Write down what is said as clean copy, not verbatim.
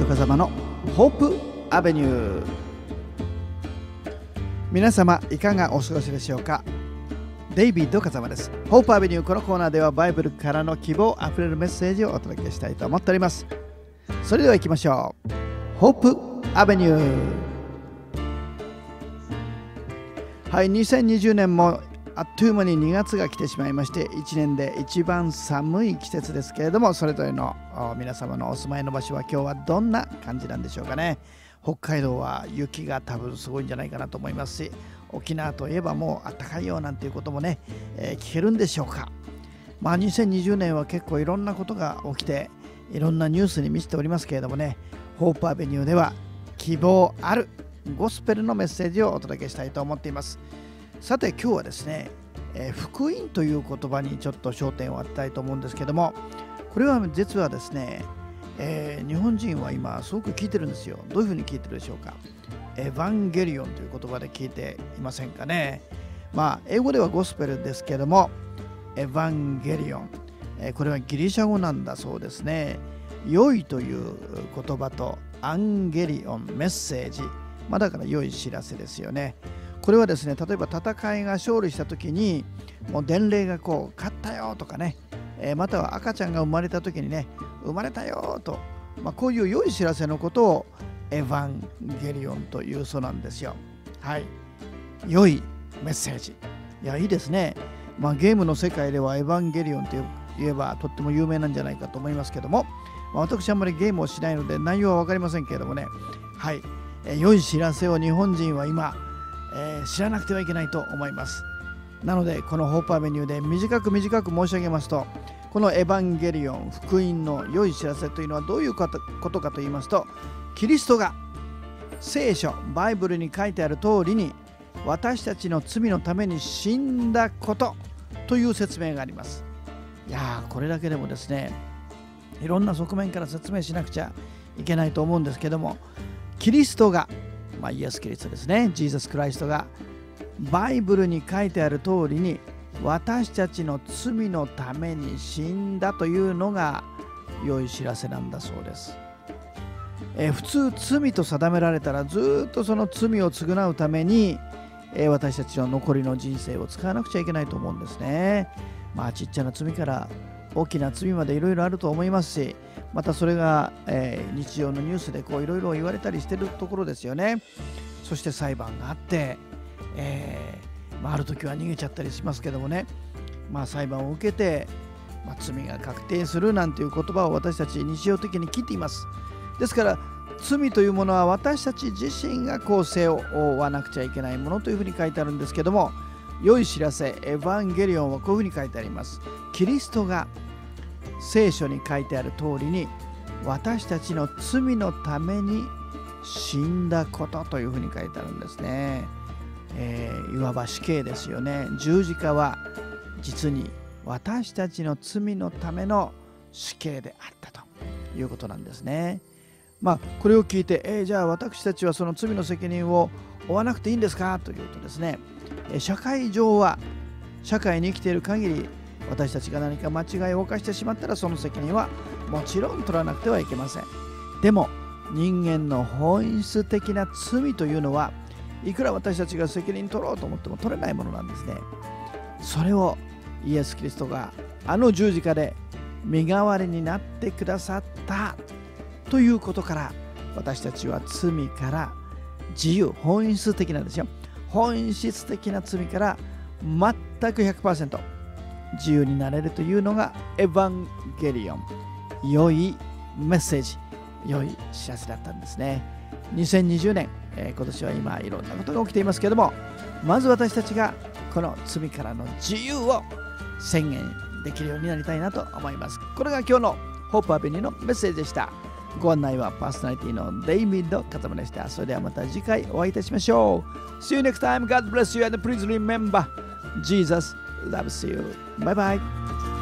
ド風間のホープアベニュー。皆様いかがお過ごしでしょうか。デイビッド風間です。ホープアベニュー、このコーナーではバイブルからの希望あふれるメッセージをお届けしたいと思っております。それでは行きましょう。ホープアベニュー。はい、2020年もあっという間に2月が来てしまいまして、1年で一番寒い季節ですけれども、それぞれの皆様のお住まいの場所は今日はどんな感じなんでしょうかね。北海道は雪が多分すごいんじゃないかなと思いますし、沖縄といえばもう暖かいよなんていうこともね、聞けるんでしょうか。2020年は結構いろんなことが起きて、いろんなニュースに満ちておりますけれどもね、ホープアベニューでは希望あるゴスペルのメッセージをお届けしたいと思っています。さて今日はですね、福音という言葉にちょっと焦点を当てたいと思うんですけども、これは実はですね、日本人は今すごく聞いてるんですよ。どういうふうに聞いてるでしょうか。エヴァンゲリオンという言葉で聞いていませんかね。英語ではゴスペルですけども、エヴァンゲリオン、これはギリシャ語なんだそうですね。良いという言葉とアンゲリオン、メッセージ、だから良い知らせですよね。これはですね、例えば戦いが勝利した時にもう伝令がこう勝ったよとかね、または赤ちゃんが生まれた時にね、生まれたよと、こういう良い知らせのことをエヴァンゲリオンというそうなんですよ。はい、良いメッセージ。いや、いいですね。ゲームの世界ではエヴァンゲリオンといえばとっても有名なんじゃないかと思いますけども、私あんまりゲームをしないので内容は分かりませんけれどもね、はい、良い知らせを日本人は今知らなくてはいけないと思います。なのでこのホープアベニューで短く申し上げますと、このエヴァンゲリオン、福音の良い知らせというのはどういうことかと言いますと、キリストが聖書バイブルに書いてある通りに私たちの罪のために死んだことという説明があります。いやー、これだけでもですね、いろんな側面から説明しなくちゃいけないと思うんですけども、キリストがイエス・キリストですね、ジーザス・クライストがバイブルに書いてある通りに私たちの罪のために死んだというのが良い知らせなんだそうです。普通罪と定められたらずっとその罪を償うために、私たちの残りの人生を使わなくちゃいけないと思うんですね。ちっちゃな罪から大きな罪までいろいろあると思いますし、またそれが、日常のニュースでこういろいろ言われたりしてるところですよね。そして裁判があって、ある時は逃げちゃったりしますけどもね、裁判を受けて、罪が確定するなんていう言葉を私たち日常的に聞いています。ですから罪というものは私たち自身がこう背負わなくちゃいけないものというふうに書いてあるんですけども、良い知らせエヴァンゲリオンはこういうふうに書いてあります。キリストが聖書に書いてある通りに私たちの罪のために死んだことというふうに書いてあるんですね。いわば死刑ですよね。十字架は実に私たちの罪のための死刑であったということなんですね。これを聞いて、じゃあ私たちはその罪の責任を負わなくていいんですかというとですね、社会上は社会に生きている限り私たちが何か間違いを犯してしまったらその責任はもちろん取らなくてはいけません。でも人間の本質的な罪というのはいくら私たちが責任取ろうと思っても取れないものなんですね。それをイエス・キリストが十字架で身代わりになってくださったということから、私たちは罪から自由、本質的なんですよ。本質的な罪から全く 100% 自由になれるというのがエヴァンゲリオン、良いメッセージ、良い知らせだったんですね。2020年、今年は今いろんなことが起きていますけれども、まず私たちがこの罪からの自由を宣言できるようになりたいなと思います。これが今日のホープアベニューのメッセージでした。ご案内はパーソナリティのデイビッド・カタマでした。それではまた次回お会いいたしましょう。See you next time. God bless you and please remember Jesus loves you. Bye bye.